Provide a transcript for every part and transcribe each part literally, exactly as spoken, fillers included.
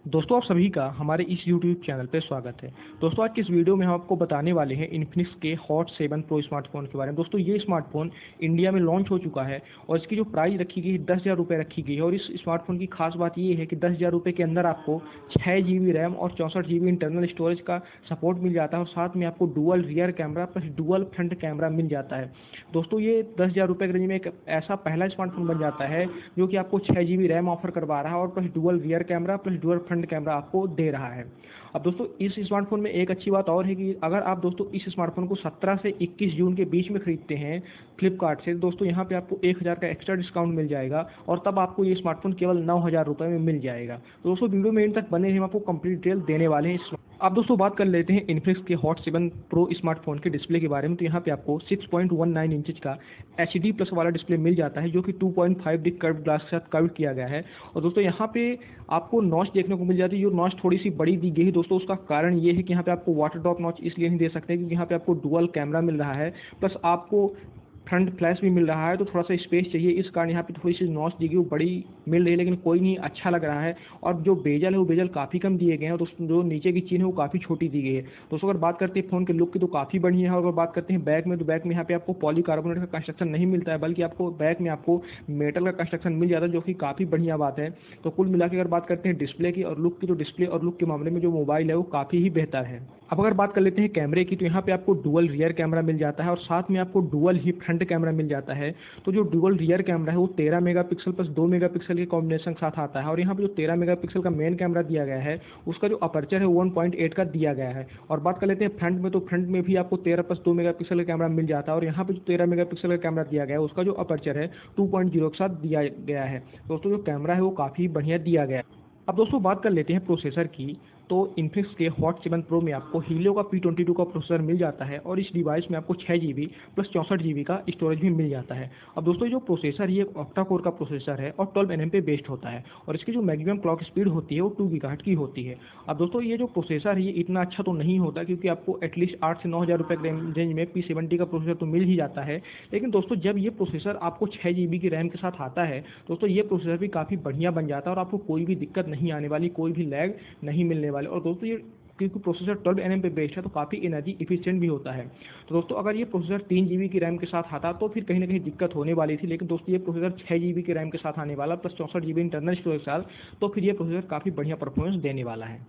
दोस्तों आप सभी का हमारे इस यूट्यूब चैनल पे स्वागत है। दोस्तों आज की इस वीडियो में हम आपको बताने वाले हैं इन्फिनिक्स के हॉट सेवन प्रो स्मार्टफोन के बारे में। दोस्तों ये स्मार्टफोन इंडिया में लॉन्च हो चुका है और इसकी जो प्राइस रखी गई है दस हज़ार रुपये रखी गई है। और इस स्मार्टफोन की खास बात ये है कि दस हज़ार रुपये के अंदर आपको छः जी बी रैम और चौंसठ जी बी इंटरनल स्टोरेज का सपोर्ट मिल जाता है और साथ में आपको dual rear camera plus dual front camera मिल जाता है। दोस्तों ये दस हज़ार रुपये के रेंज में एक ऐसा पहला स्मार्टफोन बन जाता है जो कि आपको छः जी बी रैम ऑफर करवा रहा है और plus dual rear camera plus dual front camera आपको दे रहा है। अब दोस्तों इस स्मार्टफोन में एक अच्छी बात और है कि अगर आप दोस्तों इस स्मार्टफोन को सत्रह से इक्कीस जून के बीच में खरीदते हैं फ्लिपकार्ट से, दोस्तों यहाँ पे आपको एक हज़ार का एक्स्ट्रा डिस्काउंट मिल जाएगा और तब आपको ये स्मार्टफोन केवल नौ हज़ार रुपये में मिल जाएगा। तो दोस्तों वीडियो में इन तक बने हैं, हम आपको कंप्लीट डिटेल देने वाले हैं। अब दोस्तों बात कर लेते हैं इन्फिनिक्स के हॉट सेवन प्रो स्मार्टफोन के डिस्प्ले के बारे में। तो यहाँ पे आपको six point one nine inch का एच डी प्लस वाला डिस्प्ले मिल जाता है जो कि two point five D curve glass के साथ कर्व किया गया है। और दोस्तों यहाँ पे आपको नॉच देखने को मिल जाती है, जो नॉच थोड़ी सी बड़ी दी गई है। दोस्तों उसका कारण ये है कि यहाँ पे आपको वाटर ड्रॉप नॉच इसलिए नहीं दे सकते क्योंकि यहाँ पे आपको डुअल कैमरा मिल रहा है प्लस आपको फ्रंट फ्लैश भी मिल रहा है, तो थोड़ा सा स्पेस चाहिए, इस कारण यहाँ पे थोड़ी सी नॉच दी गई वो बड़ी मिल रही है, लेकिन कोई नहीं, अच्छा लग रहा है। और जो बेजल है वो बेजल काफ़ी कम दिए गए हैं और दोस्तों जो नीचे की चीन है वो काफ़ी छोटी दी गई है। दोस्तों अगर बात करते हैं फ़ोन के लुक की तो काफ़ी बढ़िया है। और अगर बात करते हैं बैक में तो बैक में यहाँ पे आपको पॉलीकार्बोनेट का कंस्ट्रक्शन नहीं मिलता है, बल्कि आपको बैक में आपको मेटल का कंस्ट्रक्शन मिल जाता है जो कि काफ़ी बढ़िया बात है। तो कुल मिला के अगर बात करते हैं डिस्प्ले की और लुक की, तो डिस्प्ले और लुक के मामले में जो मोबाइल है वो काफ़ी ही बेहतर है। अब अगर बात कर लेते हैं कैमरे की, तो यहाँ पे आपको डुअल रियर कैमरा मिल जाता है और साथ में आपको डुअल ही फ्रंट कैमरा मिल जाता है। तो जो डुअल रियर कैमरा है वो तेरह मेगापिक्सल प्लस दो मेगापिक्सल के कॉम्बिनेशन के साथ आता है। और यहाँ पे जो तेरह मेगापिक्सल का मेन कैमरा दिया गया है उसका जो अपर्चर है वन पॉइंट एट का दिया गया है। और बात कर लेते हैं फ्रंट में, तो फ्रंट में भी आपको तेरह प्लस दो मेगापिक्सल का कैमरा मिल जाता है। और यहाँ पे जो तेरह मेगापिक्सल का कैमरा दिया गया है उसका जो अपर्चर है टू पॉइंट जीरो के साथ दिया गया है। दोस्तों जो कैमरा है वो काफ़ी बढ़िया दिया गया है। अब दोस्तों बात कर लेते हैं प्रोसेसर की, तो इन्फिनिक्स के हॉट सेवन प्रो में आपको हीलियो का पी ट्वेंटी टू का प्रोसेसर मिल जाता है और इस डिवाइस में आपको छः जी बी प्लस चौंसठ जी बी का स्टोरेज भी मिल जाता है। अब दोस्तों जो प्रोसेसर ये ऑक्टा कोर का प्रोसेसर है और ट्वेल्व एन एम पे बेस्ड होता है और इसकी जो मैक्सिमम क्लॉक स्पीड होती है वो टू गीगाहर्ट्ज़ की होती है। अब दोस्तों ये जो प्रोसेसर है ये इतना अच्छा तो नहीं होता क्योंकि आपको एटलीस्ट आठ से नौ हज़ार रुपये के रेंज में पी सेवेंटी का प्रोसेसर तो मिल ही जाता है। लेकिन दोस्तों जब ये प्रोसेसर आपको छः जी बी की रैम के साथ आता है दोस्तों ये प्रोसेसर भी काफ़ी बढ़िया बन जाता है और आपको कोई भी दिक्कत नहीं आने वाली, कोई भी लैग नहीं मिलने वाले। और दोस्तों ये क्योंकि प्रोसेसर ट्वेल्व एन एम पे बेस्ड है तो काफ़ी एनर्जी इफिशिएंट भी होता है। तो दोस्तों अगर ये प्रोसेसर तीन जी बी की रैम के साथ आता तो फिर कहीं ना कहीं दिक्कत होने वाली थी, लेकिन दोस्तों ये प्रोसेसर छः जी बी की रैम के साथ आने वाला प्लस चौंसठ जी बी इंटरनल स्टोरेज के साथ, तो फिर ये प्रोसेसर काफ़ी बढ़िया परफॉर्मेंस देने वाला है।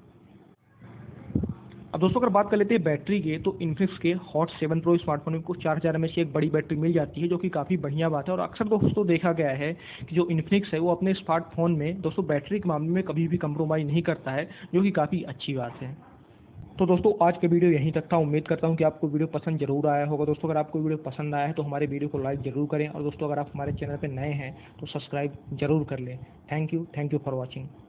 अब दोस्तों अगर बात कर लेते हैं बैटरी के, तो इन्फिनिक्स के हॉट सेवन प्रो स्मार्टफोन में कुछ चार हज़ार एम एच की एक बड़ी बैटरी मिल जाती है जो कि काफ़ी बढ़िया बात है। और अक्सर दोस्तों देखा गया है कि जो इन्फिनिक्स है वो अपने स्मार्टफोन में दोस्तों बैटरी के मामले में कभी भी कंप्रोमाइज़ नहीं करता है, जो कि काफ़ी अच्छी बात है। तो दोस्तों आज के वीडियो यहीं तक था। उम्मीद करता हूं कि आपको वीडियो पसंद जरूर आया होगा। दोस्तों अगर आपको वीडियो पसंद आया है तो हमारे वीडियो को लाइक जरूर करें और दोस्तों अगर आप हमारे चैनल पर नए हैं तो सब्सक्राइब जरूर कर लें। Thank you thank you for watching.